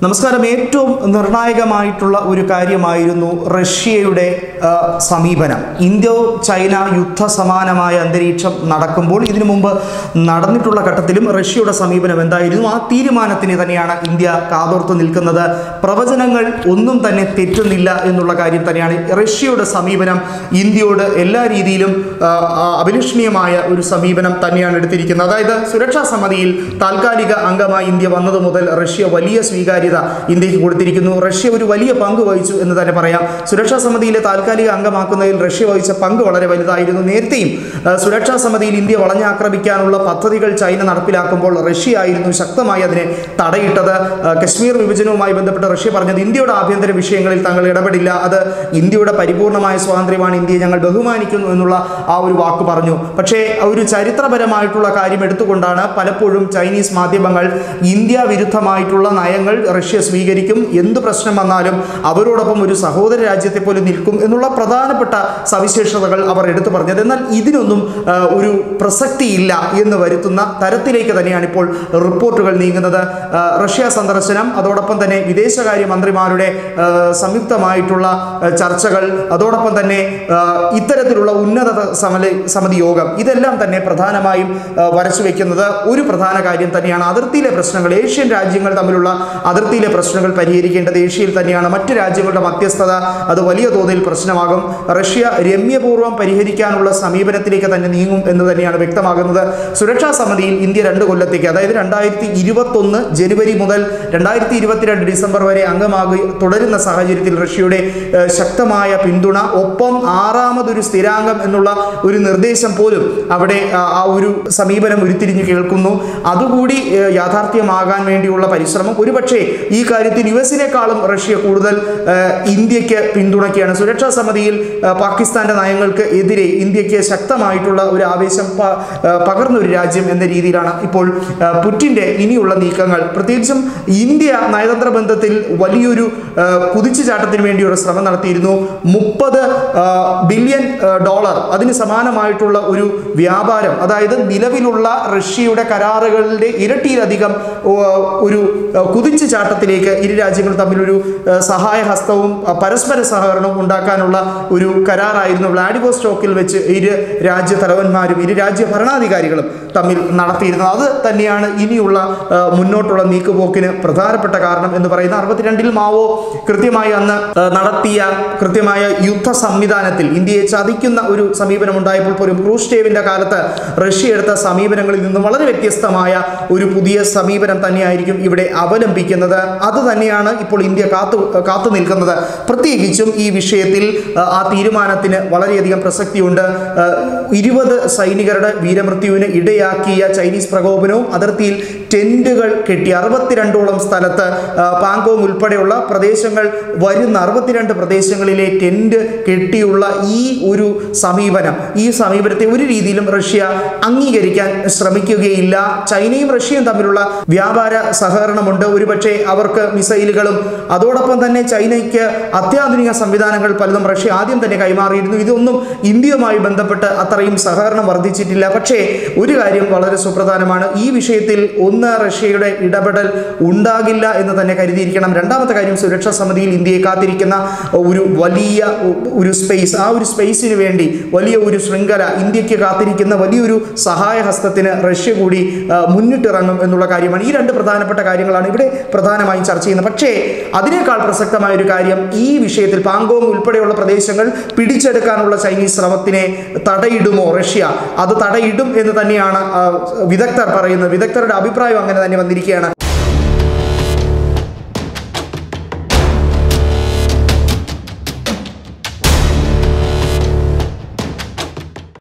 നമസ്കാരം. ഏറ്റവും നിർണായകമായിട്ടുള്ള ഒരു കാര്യമായിരുന്നു റഷ്യയുടെ സമീപനം. ഇന്ത്യ ചൈന യുദ്ധ സമാനമായ അന്തരീക്ഷം നടക്കുമ്പോൾ ഇതിനു മുമ്പ് നടന്നിട്ടുള്ള ഘട്ടത്തിലും റഷ്യയുടെ സമീപനം എന്തായിരുന്നു? ആ തീരുമാനത്തിന് തന്നെയാണ് ഇന്ത്യ കാതോർത്ത് നിൽക്കുന്നത്. പ്രവചനങ്ങൾ ഒന്നും തന്നെ തെറ്റുന്നില്ല എന്നുള്ള കാര്യം തന്നെയാണ്. റഷ്യയുടെ സമീപനം ഇന്ത്യയോട് എല്ലാ രീതിയിലും അഭിലഷണീയമായ ഒരു സമീപനം തന്നെയാണ് എടുത്തിരിക്കുന്നത്. അതായത് സുരക്ഷാ സമിതിയിൽ താൽക്കാലിക അംഗമായി ഇന്ത്യ വന്നത് മുതൽ റഷ്യ വലിയ സ്വീകാര്യത ഇന്ത്യക്ക് കൊടുത്തിരിക്കുന്നു. റഷ്യ ഒരു വലിയ പങ്ക് വഹിച്ചു എന്ന് തന്നെ പറയാം. സുരക്ഷാ സമിതിയിലെ താൽക്കാലിക അംഗമാക്കുന്നതിൽ റഷ്യ വഹിച്ച പങ്ക് വളരെ വലുതായിരുന്നു. നേരത്തെയും സുരക്ഷാ സമിതിയിൽ ഇന്ത്യ വളഞ്ഞാക്രമിക്കാനുള്ള പദ്ധതികൾ ചൈന നടപ്പിലാക്കുമ്പോൾ റഷ്യ ആയിരുന്നു ശക്തമായി അതിനെ തടയിട്ടത്. കശ്മീർ വിഭജനവുമായി ബന്ധപ്പെട്ട് റഷ്യ പറഞ്ഞത് ഇന്ത്യയുടെ ആഭ്യന്തര വിഷയങ്ങളിൽ തങ്ങൾ ഇടപെടില്ല, അത് ഇന്ത്യയുടെ പരിപൂർണമായ സ്വാതന്ത്ര്യമാണ്, ഇന്ത്യയെ ഞങ്ങൾ ബഹുമാനിക്കുന്നു എന്നുള്ള ആ ഒരു വാക്ക് പറഞ്ഞു. പക്ഷേ ഒരു ചരിത്രപരമായിട്ടുള്ള കാര്യം എടുത്തുകൊണ്ടാണ് പലപ്പോഴും ചൈനീസ് മാധ്യമങ്ങൾ ഇന്ത്യ വിരുദ്ധമായിട്ടുള്ള നയങ്ങൾ റഷ്യ സ്വീകരിക്കും, എന്ത് പ്രശ്നം വന്നാലും അവരോടൊപ്പം ഒരു സഹോദര രാജ്യത്തെ പോലെ നിൽക്കും എന്നുള്ള പ്രധാനപ്പെട്ട സവിശേഷതകൾ അവർ എടുത്തു പറഞ്ഞത്. എന്നാൽ ഇതിനൊന്നും ഒരു പ്രസക്തിയില്ല എന്ന് വരുത്തുന്ന തരത്തിലേക്ക് തന്നെയാണ് ഇപ്പോൾ റിപ്പോർട്ടുകൾ നീങ്ങുന്നത്. റഷ്യ സന്ദർശനം, അതോടൊപ്പം തന്നെ വിദേശകാര്യ മന്ത്രിമാരുടെ സംയുക്തമായിട്ടുള്ള ചർച്ചകൾ, അതോടൊപ്പം തന്നെ ഇത്തരത്തിലുള്ള ഉന്നത സമിതി യോഗം, ഇതെല്ലാം തന്നെ പ്രധാനമായും വരച്ചു വയ്ക്കുന്നത് ഒരു പ്രധാന കാര്യം തന്നെയാണ്. അതിർത്തിയിലെ പ്രശ്നങ്ങൾ, ഏഷ്യൻ രാജ്യങ്ങൾ തമ്മിലുള്ള അതിർത്തിയിലെ പ്രശ്നങ്ങൾ പരിഹരിക്കേണ്ടത് ഏഷ്യയിൽ തന്നെയാണ്. മറ്റ് രാജ്യങ്ങളുടെ മധ്യസ്ഥത അത് വലിയ തോതിൽ പ്രശ്നമാകും. റഷ്യ രമ്യപൂർവ്വം പരിഹരിക്കാനുള്ള സമീപനത്തിലേക്ക് തന്നെ നീങ്ങും എന്ന് തന്നെയാണ് വ്യക്തമാകുന്നത്. സുരക്ഷാ സമിതിയിൽ ഇന്ത്യ 2 കൊല്ലത്തേക്ക്, അതായത് 2021 ജനുവരി മുതൽ 2022 ഡിസംബർ വരെ അംഗമാകി തുടരുന്ന സാഹചര്യത്തിൽ റഷ്യയുടെ ശക്തമായ പിന്തുണ, ഒപ്പം 6ാമതൊരു സ്ഥിരാംഗം എന്നുള്ള ഒരു നിർദ്ദേശം പോലും അവിടെ ആ ഒരു സമീപനം ഉരുത്തിരിഞ്ഞു കേൾക്കുന്നു. അതുകൂടി യാഥാർത്ഥ്യമാകാൻ വേണ്ടിയുള്ള പരിശ്രമം. ഒരുപക്ഷെ ഈ കാര്യത്തിൽ യുഎസിനേക്കാളും റഷ്യ കൂടുതൽ ഇന്ത്യക്ക് പിന്തുണയ്ക്കുകയാണ്. സുരക്ഷാ സമിതിയിൽ പാകിസ്ഥാന്റെ നയങ്ങൾക്ക് എതിരെ ഇന്ത്യക്ക് ശക്തമായിട്ടുള്ള ഒരു ആവേശം പകർന്ന ഒരു രാജ്യം എന്ന രീതിയിലാണ് ഇപ്പോൾ പുടിന്റെ ഇനിയുള്ള നീക്കങ്ങൾ. പ്രത്യേകിച്ചും ഇന്ത്യ നയതന്ത്ര ബന്ധത്തിൽ വലിയൊരു കുതിച്ചുചാട്ടത്തിന് വേണ്ടി ഒരു ശ്രമം നടത്തിയിരുന്നു. $30 ബില്യൺ, അതിന് സമാനമായിട്ടുള്ള ഒരു വ്യാപാരം, അതായത് നിലവിലുള്ള റഷ്യയുടെ കരാറുകളുടെ ഇരട്ടിയിലധികം ഒരു കുതിച്ചുചാട്ടത്തിലേക്ക് ഇരു രാജ്യങ്ങൾ തമ്മിലൊരു സഹായഹസ്തവും പരസ്പര സഹകരണവും ഉണ്ടാക്കാനുള്ള ഒരു കരാറായിരുന്നു വ്ളാഡിവോസ്റ്റോക്കിൽ വെച്ച് ഇരു രാജ്യ തലവന്മാരും ഇരു രാജ്യ ഭരണാധികാരികളും തമ്മിൽ നടത്തിയിരുന്നത്. അത് തന്നെയാണ് ഇനിയുള്ള മുന്നോട്ടുള്ള നീക്കുപോക്കിന് പ്രധാനപ്പെട്ട കാരണം എന്ന് പറയുന്നത്. 62-ൽ മാവോ കൃത്യമായി അന്ന് നടത്തിയ കൃത്യമായ യുദ്ധ സംവിധാനത്തിൽ ഇന്ത്യയെ ചതിക്കുന്ന ഒരു സമീപനം ഉണ്ടായപ്പോൾ പോലും ക്രൂഷ്ചേവിന്റെ കാലത്ത് റഷ്യ എടുത്ത സമീപനങ്ങളിൽ നിന്നും വളരെ വ്യത്യസ്തമായ ഒരു പുതിയ സമീപനം തന്നെയായിരിക്കും ഇവിടെ അവലംബിക്കുന്നത്. അത് തന്നെയാണ് ഇപ്പോൾ ഇന്ത്യ കാത്തു നിൽക്കുന്നത്. പ്രത്യേകിച്ചും ഈ വിഷയത്തിൽ ആ തീരുമാനത്തിന് വളരെയധികം പ്രസക്തിയുണ്ട്. 20 സൈനികരുടെ വീരമൃത്യുവിന് ഇടയാക്കിയ ചൈനീസ് പ്രകോപനവും അതിർത്തിയിൽ ടെന്റുകൾ കെട്ടി 62ഓളം സ്ഥലത്ത് പാങ്കോങ് ഉൾപ്പെടെയുള്ള പ്രദേശങ്ങൾ വരുന്ന 62 പ്രദേശങ്ങളിലെ ടെന്റ് കെട്ടിയുള്ള ഈ ഒരു സമീപനം, ഈ സമീപനത്തെ ഒരു രീതിയിലും റഷ്യ അംഗീകരിക്കാൻ ശ്രമിക്കുകയില്ല. ചൈനയും റഷ്യയും തമ്മിലുള്ള വ്യാപാര സഹകരണമുണ്ട്. ഒരുപക്ഷെ അവർക്ക് മിസൈലുകളും അതോടൊപ്പം തന്നെ ചൈനയ്ക്ക് അത്യാധുനിക സംവിധാനങ്ങൾ പലതും റഷ്യ ആദ്യം തന്നെ കൈമാറിയിരുന്നു. ഇതൊന്നും ഇന്ത്യയുമായി ബന്ധപ്പെട്ട് അത്രയും സഹകരണം വർദ്ധിച്ചിട്ടില്ല. പക്ഷേ ഒരു കാര്യം വളരെ സുപ്രധാനമാണ്, ഈ വിഷയത്തിൽ റഷ്യയുടെ ഇടപെടൽ ഉണ്ടാകില്ല എന്ന് തന്നെ കരുതിയിരിക്കണം. രണ്ടാമത്തെ കാര്യം, സുരക്ഷാ സമിതിയിൽ ഇന്ത്യയെ കാത്തിരിക്കുന്ന ഒരു വലിയ ഒരു സ്പേസ്, ആ ഒരു സ്പേസിന് വേണ്ടി വലിയ ഒരു ശൃംഖല, ഇന്ത്യക്ക് കാത്തിരിക്കുന്ന വലിയൊരു സഹായഹസ്തത്തിന് റഷ്യ കൂടി മുന്നിട്ടിറങ്ങും എന്നുള്ള കാര്യമാണ്. ഈ 2 പ്രധാനപ്പെട്ട കാര്യങ്ങളാണ് ഇവിടെ പ്രധാനമായും ചർച്ച ചെയ്യുന്നത്. പക്ഷേ അതിനേക്കാൾ പ്രസക്തമായ ഒരു കാര്യം, ഈ വിഷയത്തിൽ പാങ്കോങ് ഉൾപ്പെടെയുള്ള പ്രദേശങ്ങൾ പിടിച്ചെടുക്കാനുള്ള ചൈനീസ് ശ്രമത്തിനെ തടയിടുമോ റഷ്യ? അത് തടയിടും എന്ന് തന്നെയാണ് വിദഗ്ധർ പറയുന്നത്. വിദഗ്ധരുടെ അഭിപ്രായം അങ്ങനെ തന്നെ വന്നിരിക്കുകയാണ്.